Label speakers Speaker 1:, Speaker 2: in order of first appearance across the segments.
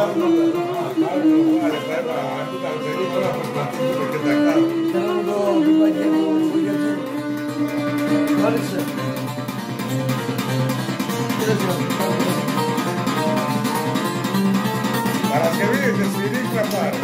Speaker 1: Παρασκευή, και σφυρί να πάρει.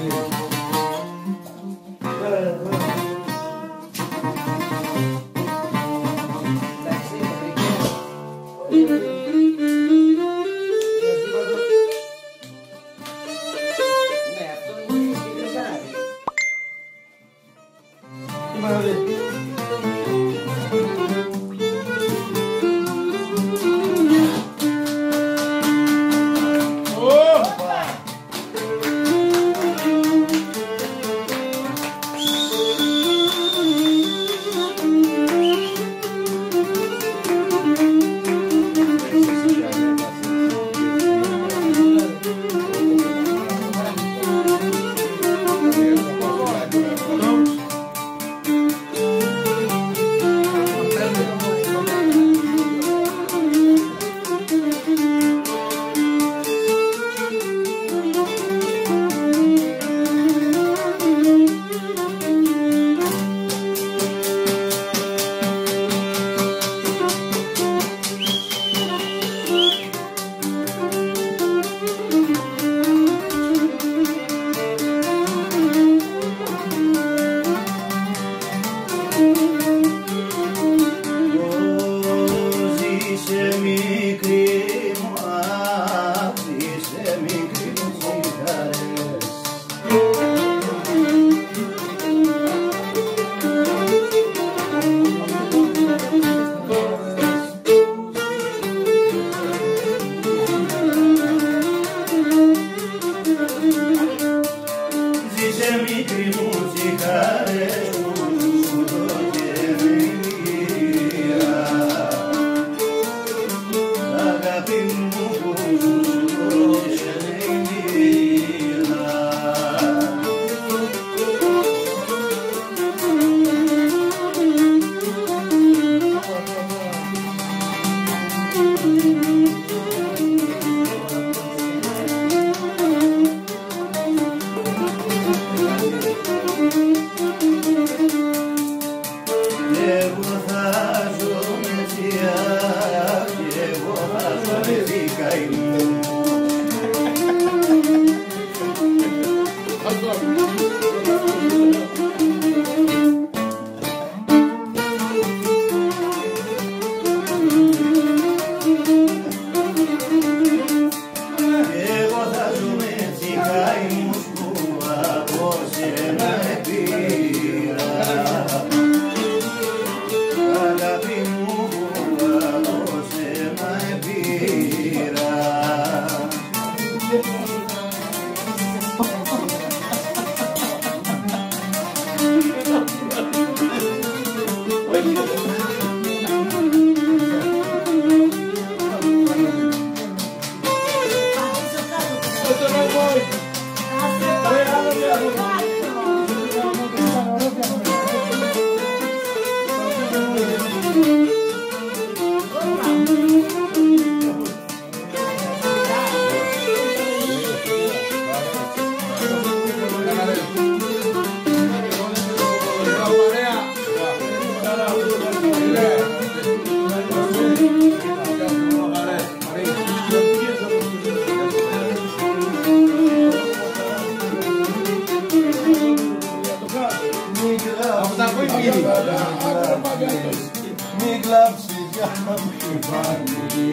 Speaker 2: Μην κλάψεις για να μην φάνει.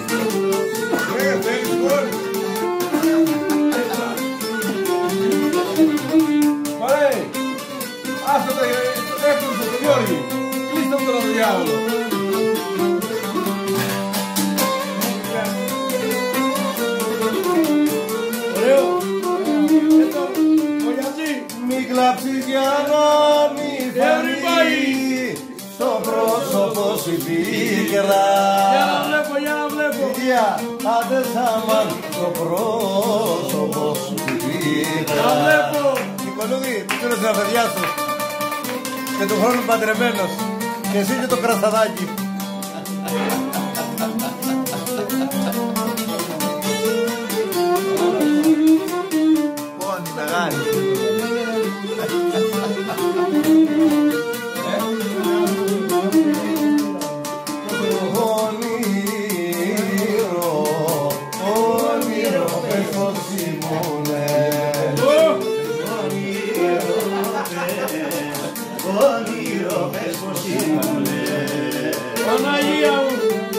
Speaker 1: Ωραία, άσε το έκτο στο Γιώργη. Κλείστε μου τον διάβολο. Ωραίο.
Speaker 2: Μην κλάψεις για να μην φανεί στο πρόσωπο σου πίκρα.
Speaker 1: Για να βλέπω.
Speaker 2: Άντε σαμάν στο πρόσωπο σου πίκρα.
Speaker 1: Να βλέπω.
Speaker 2: Νικολούδη, τι θέλεις να παιδιά σου. Και του χρόνου παντρεμένος. Και εσύ και το κρασαδάκι. πες πως ήμουνε. Όνειρο πες πως ήμουνε.
Speaker 1: Παναγία μου.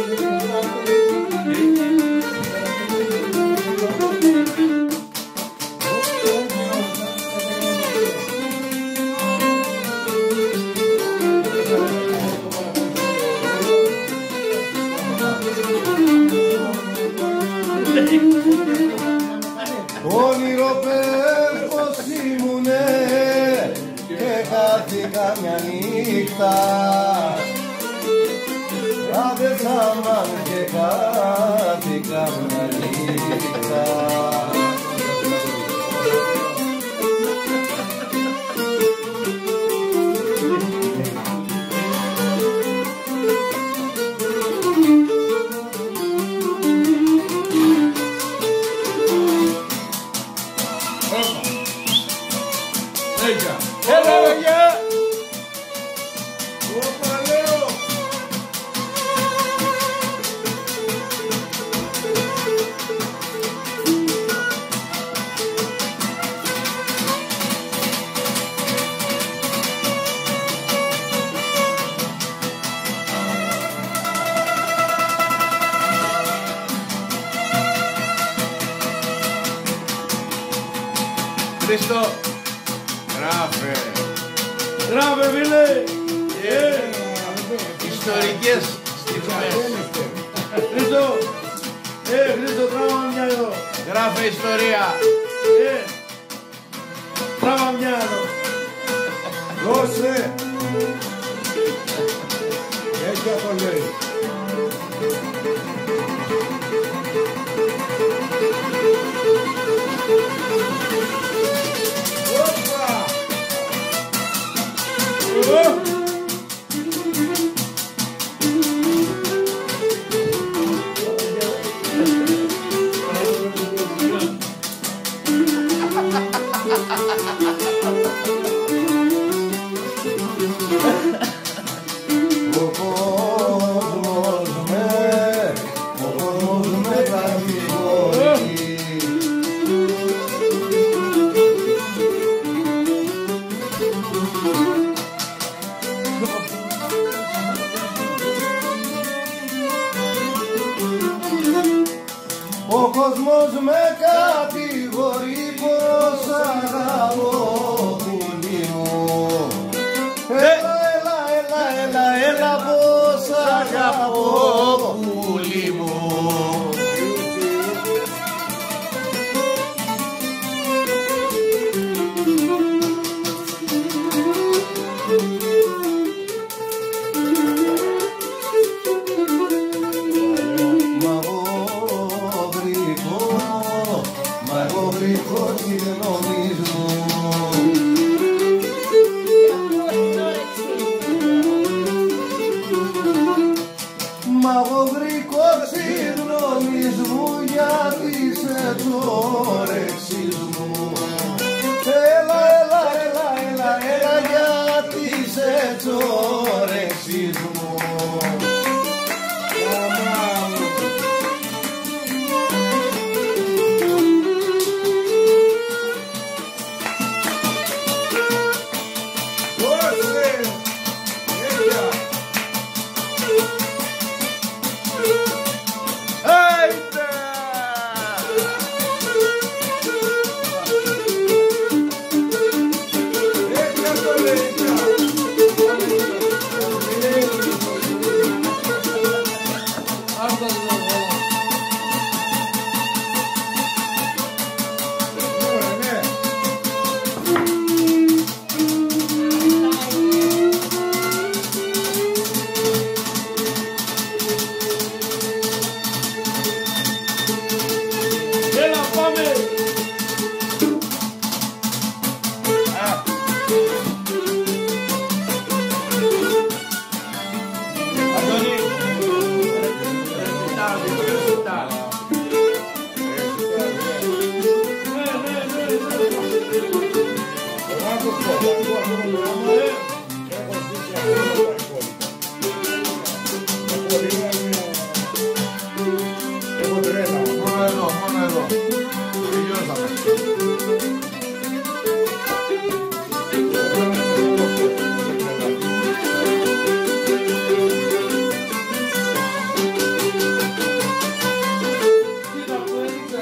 Speaker 2: Όνειρο πες πως ήμουνε και χάθηκα μια νύχτα. Άντε σάμαν και χάθηκα μια νύχτα.
Speaker 1: Έλα, παιδιά! Όπα, λέω! Χρήστο! Γράφε! Γράφε, φίλε! Ιστορικές στιγμές. Χρήστο! Χρήστο, τράβα μια εδώ. Γράφε ιστορία. Τράβα μια εδώ.
Speaker 2: Δώσε! Έτσι αυτό λέει. Ο κόσμος με κατηγορεί. Ο κόσμος με κατηγορεί πως αγαπώ πουλί μου. Έλα πως αγαπώ πουλί μου. Μαγωγρικό συγγνώμης μου. Μαγωγρικό συγγνώμης μου γιατί σε το όρεξης μου. Έλα γιατί σε το όρεξης μου.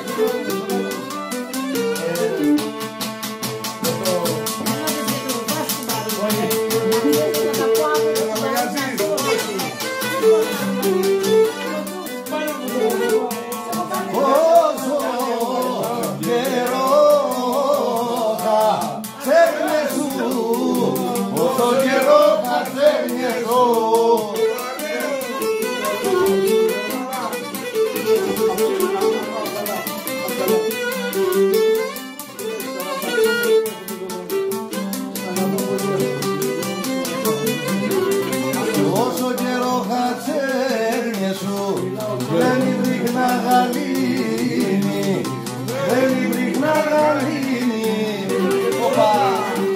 Speaker 2: Όσο καιρό χατσέρνιες σου δεν υπήρχνα γαλήνη, δεν υπήρχνα γαλήνη. Οπα!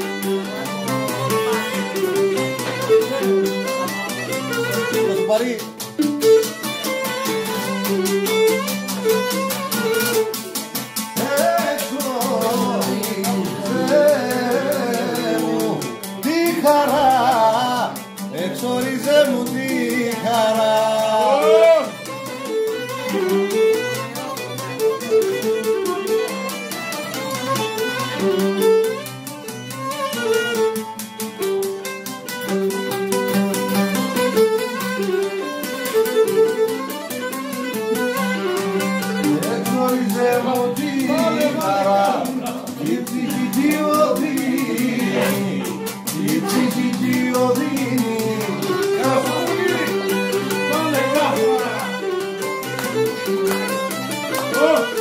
Speaker 2: Θα σου πάρει. Εξόριζε μου τη χαρά. Εξόριζε μου τη χαρά. Η ψυχή τι οδύνη, η ψυχή τι οδύνη.
Speaker 1: Oh!